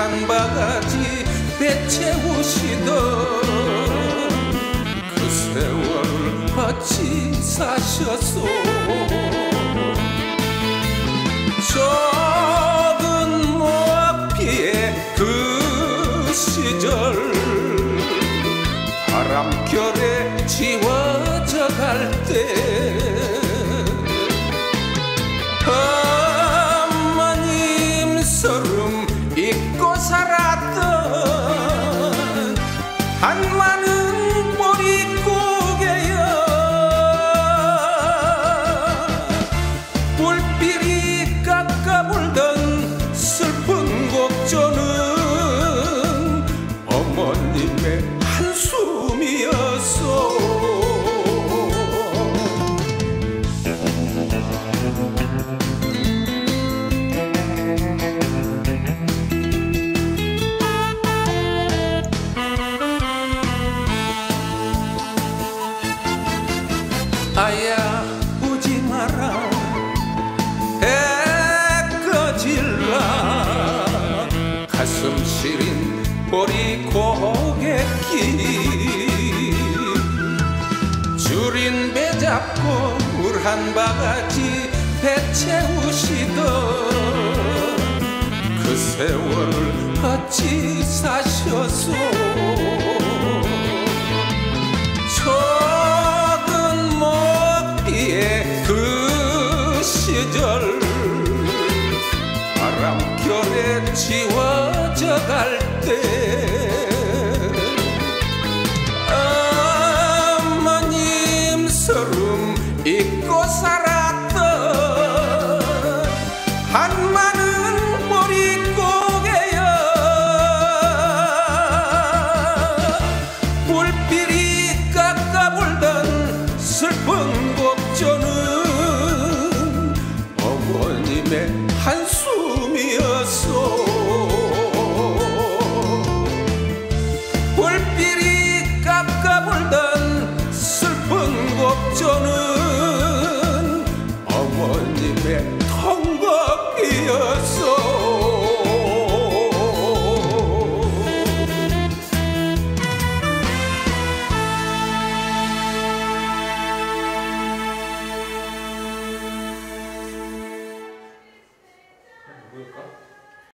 한 바가지 배채우시던 그 세월 어찌 사셨소. 적은 모피의 그 시절 바람결에 지워져 갈 때 어머님 서름 잊고 살았던 한 많은 보릿고개여. 불빛이 깎아불던 슬픈 곡조는 어머님의 한숨이었소. 아야 우지 마라 해 꺼질라 가슴 시린 보릿고갯길 줄인 배 잡고 물 한 바가지 배 채우시던 그 세월을 어찌 사셨소. 적은 먹비의 그 시절 바람결에 지워져 갈 때 어머님 서름 잊고 살았던 한 많은 보릿고개여. 불빛이 깎아불던 슬픈 곡조는 어머님의 한숨이었소.